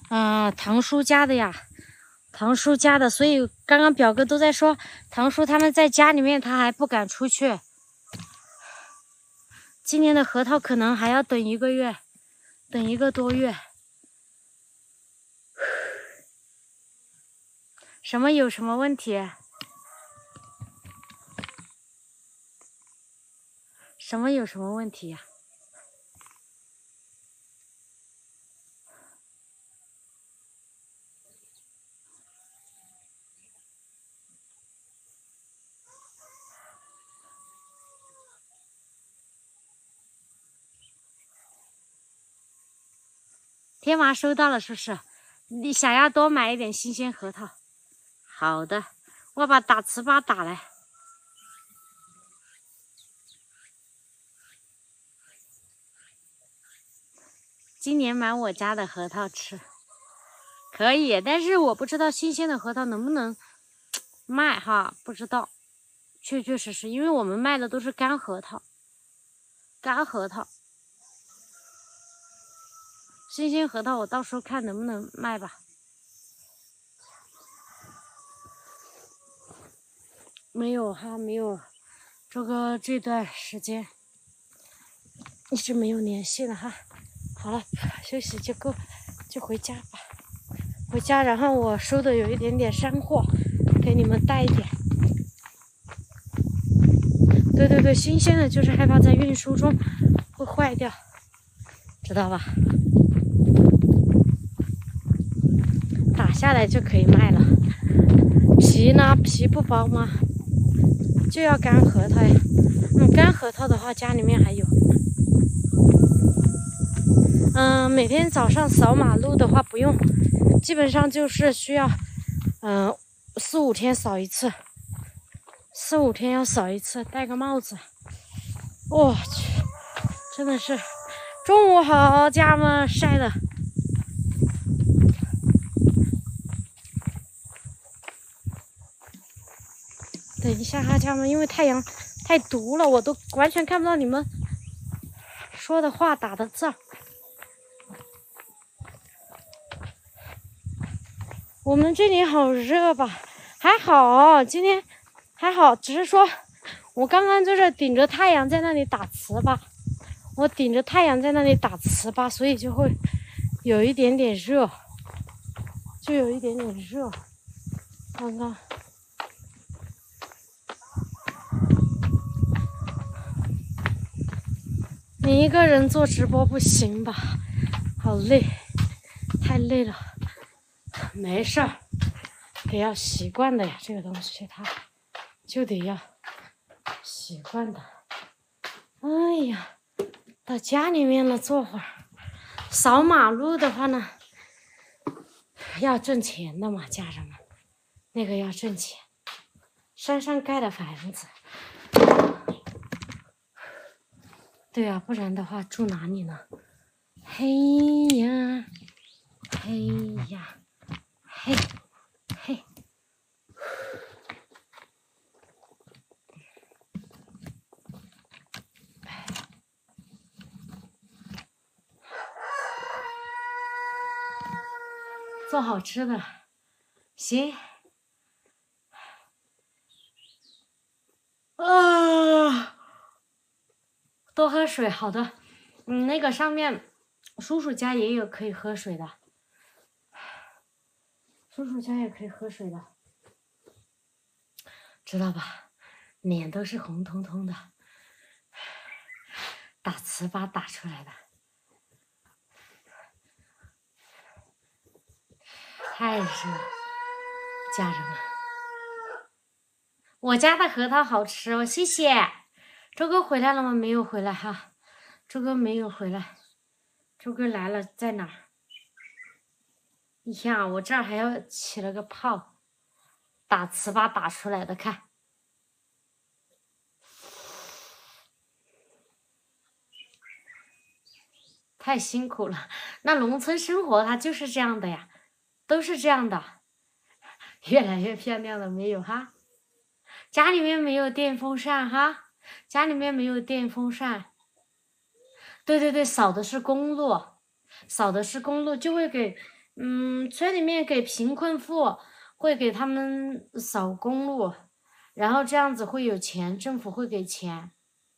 堂叔家的呀，堂叔家的，所以刚刚表哥都在说，堂叔他们在家里面，他还不敢出去。今年的核桃可能还要等1个月，等1个多月。什么有什么问题？什么有什么问题呀？天麻收到了，是不是？你想要多买一点新鲜核桃。好的，我把打糍粑打来。今年买我家的核桃吃，可以，但是我不知道新鲜的核桃能不能卖哈，不知道。确确实实，因为我们卖的都是干核桃，干核桃。新鲜核桃我到时候看能不能卖吧。没有哈，没有，这段时间一直没有联系了哈。好了，休息就够，就回家吧。回家，然后我收的有一点点山货，给你们带一点。对，新鲜的就是害怕在运输中会坏掉，知道吧？打下来就可以卖了。皮呢？皮不薄吗？就要干核桃呀。干核桃的话，家里面还有。每天早上扫马路的话不用，基本上就是需要4、5天扫一次，4、5天要扫一次，戴个帽子。我去，真的是中午好，家人们晒的。等一下哈，家人们，因为太阳太毒了，我都完全看不到你们说的话打的字。我们这里好热吧？还好，今天还好，只是说我刚刚就是顶着太阳在那里打糍粑，所以就会有一点点热，刚刚你一个人做直播不行吧？好累，太累了。没事儿，得要习惯的呀，这个东西它就得要习惯的。哎呀，到家里面了，坐会儿。扫马路的话呢，要挣钱的嘛，家人们，那个要挣钱。山上盖的房子，对啊，不然的话住哪里呢？嘿呀，嘿呀，嘿，嘿。做好吃的，行。多喝水，好的。那个上面叔叔家也有可以喝水的，知道吧？脸都是红彤彤的，打糍粑打出来的，太热了，家人们。我家的核桃好吃哦，谢谢。周哥回来了吗？没有回来哈，周哥没有回来。周哥来了，在哪儿？呀，我这儿还要起了个泡，打糍粑打出来的，看。太辛苦了，那农村生活它就是这样的呀，都是这样的。越来越漂亮了没有哈？家里面没有电风扇哈，家里面没有电风扇。对，扫的是公路，就会给村里面给贫困户会给他们扫公路，然后这样子会有钱，政府会给钱。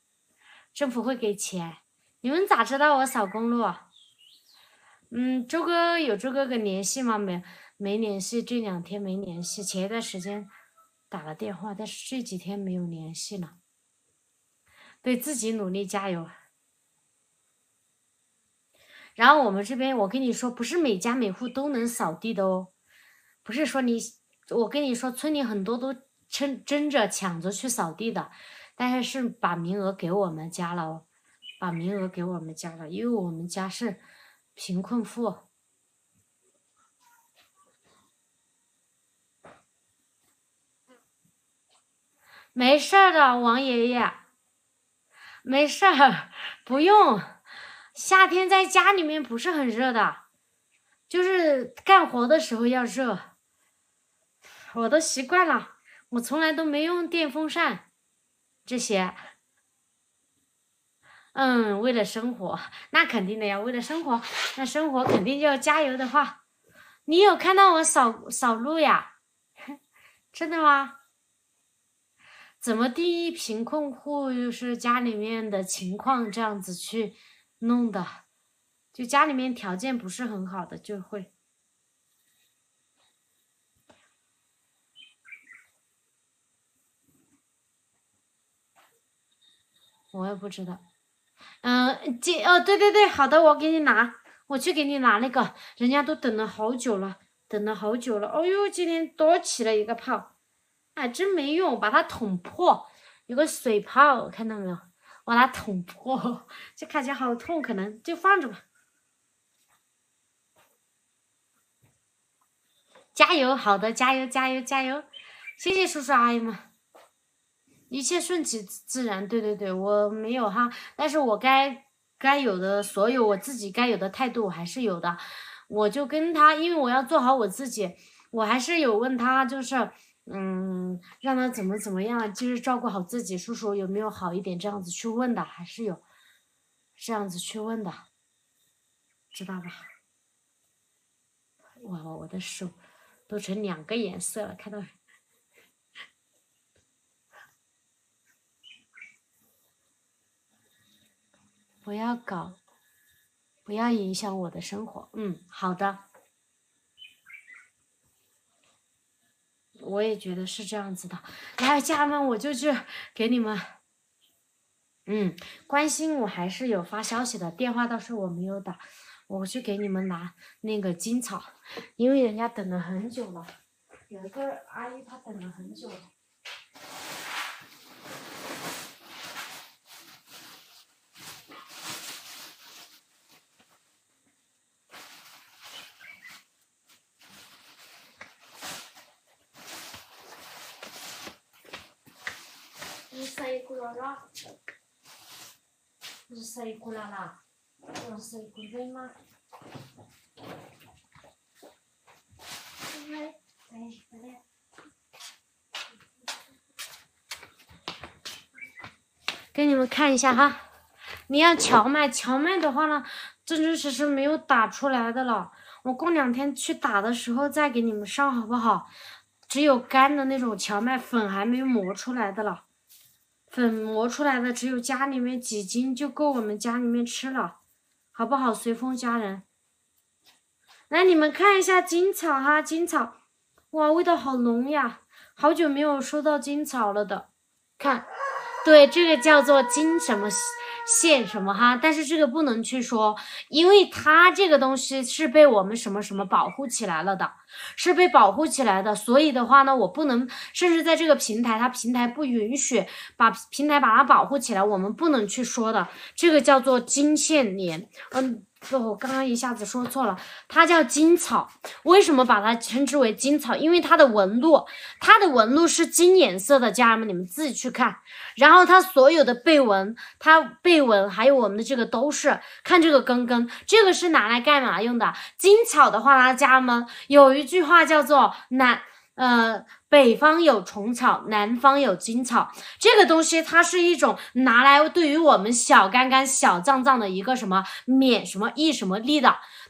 你们咋知道我扫公路？周哥有周哥跟联系吗？没联系，这2天没联系，前一段时间打了电话，但是这几天没有联系了。对自己努力加油。然后我们这边，我跟你说，不是每家每户都能扫地的哦，不是说我跟你说，村里很多都争着抢着去扫地的，但是把名额给我们家了哦，因为我们家是贫困户。没事的，王爷爷，没事儿，不用。夏天在家里面不是很热的，就是干活的时候要热。我都习惯了，我从来都没用电风扇这些。为了生活，那肯定的呀，为了生活，那生活肯定就要加油的话。你有看到我扫路呀？真的吗？怎么第一贫困户就是家里面的情况这样子去弄的，就家里面条件不是很好的就会。我也不知道。对对对，好的，我给你拿，我去给你拿那个，人家都等了好久了。哦呦，今天多起了一个泡，哎，真没用，把它捅破，有个水泡，看到没有？把它捅破，这看起来好痛，可能就放着吧。加油，好的，加油，谢谢叔叔阿姨们。一切顺其自然，对，我没有哈，但是我该有的所有我自己该有的态度我还是有的，我就跟他，因为我要做好我自己，我还是有问他，就是让他怎么样，就是照顾好自己，叔叔有没有好一点，这样子去问的，还是有这样子去问的，知道吧？哇，我的手都成2个颜色了，看到没？不要影响我的生活。好的，我也觉得是这样子的。来，家人们，我就去给你们，关心我还是有发消息的，电话倒是我没有打，我去给你们拿那个金草，因为人家等了很久了，有一个阿姨她等了很久了。给你们看一下哈，你要荞麦的话呢，真真实实没有打出来的了。我过2天去打的时候再给你们上好不好？只有干的那种荞麦粉还没磨出来的了，粉磨出来的只有家里面几斤就够我们家里面吃了，好不好？随风家人，来你们看一下金草哈，金草，哇，味道好浓呀，好久没有收到金草了的，看。对，这个叫做金什么线什么哈，但是这个不能去说，因为它这个东西是被我们什么什么保护起来了的，是被保护起来的，所以的话呢，我不能，甚至在这个平台，它平台不允许把它保护起来，我们不能去说的，这个叫做金线莲，我刚刚一下子说错了，它叫金草。为什么把它称之为金草？因为它的纹路是金颜色的，家人们你们自己去看。然后它所有的背纹还有我们的这个都是，看这个根，这个是拿来干嘛用的？金草的话呢，家人们有一句话叫做北方有虫草，南方有金草。这个东西它是一种拿来对于我们小干干、小脏脏的一个什么免什么疫什么力的。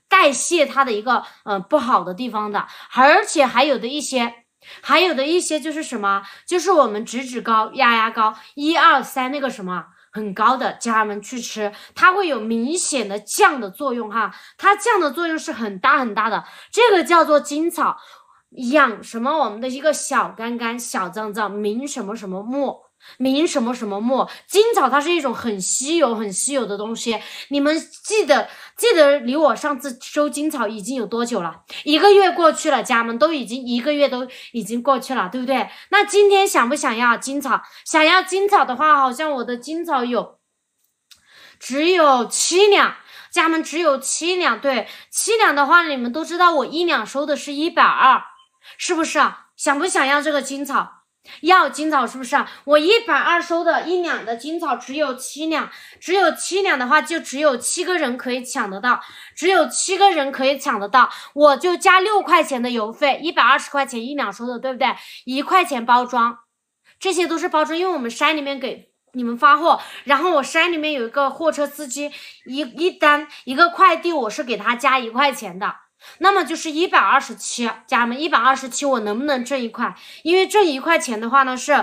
代谢它的一个不好的地方的，而且还有的一些就是什么，就是我们直脂高、压压高1、2、3那个什么很高的，家人们去吃，它会有明显的降的作用哈，它降的作用是很大很大的，这个叫做金草。养什么我们的一个小干干小脏脏，明什么什么末，明什么什么末，金草它是一种很稀有的东西，你们记得离我上次收金草已经有多久了？1个月过去了，家人们都已经1个月都已经过去了，对不对？那今天想不想要金草？想要金草的话，好像我的金草只有7两，家人们只有7两，对，7两的话，你们都知道我1两收的是120，是不是啊？想不想要这个金草？要金草是不是啊？我120收的1两的金草只有7两，只有7两的话，就只有7个人可以抢得到，只有7个人可以抢得到，我就加6块钱的邮费，120块钱1两收的，对不对？1块钱包装，这些都是包装，因为我们山里面给你们发货，然后我山里面有一个货车司机，一单一个快递我是给他加1块钱的。那么就是127，家人们127，我能不能挣1块？因为挣1块钱的话呢是，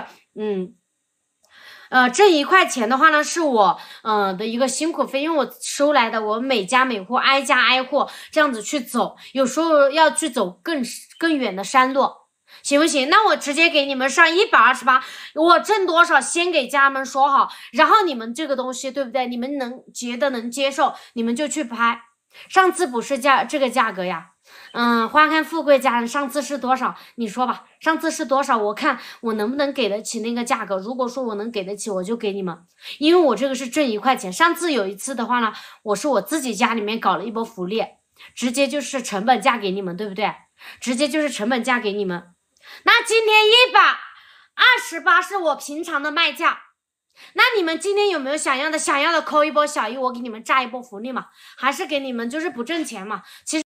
挣1块钱的话呢是我的一个辛苦费，因为我收来的，我每家每户挨家挨户这样子去走，有时候要去走更远的山路，行不行？那我直接给你们上128，我挣多少先给家人们说好，然后你们这个东西对不对？你们觉得能接受，你们就去拍。上次不是这个价格呀，花开富贵家人上次是多少？你说吧，上次是多少？我看我能不能给得起那个价格。如果说我能给得起，我就给你们，因为我这个是挣1块钱。上次有一次的话呢，我是我自己家里面搞了一波福利，直接就是成本价给你们，对不对？直接就是成本价给你们。那今天128是我平常的卖价。那你们今天有没有想要的扣一波小1，我给你们炸一波福利嘛？还是给你们就是不挣钱嘛？其实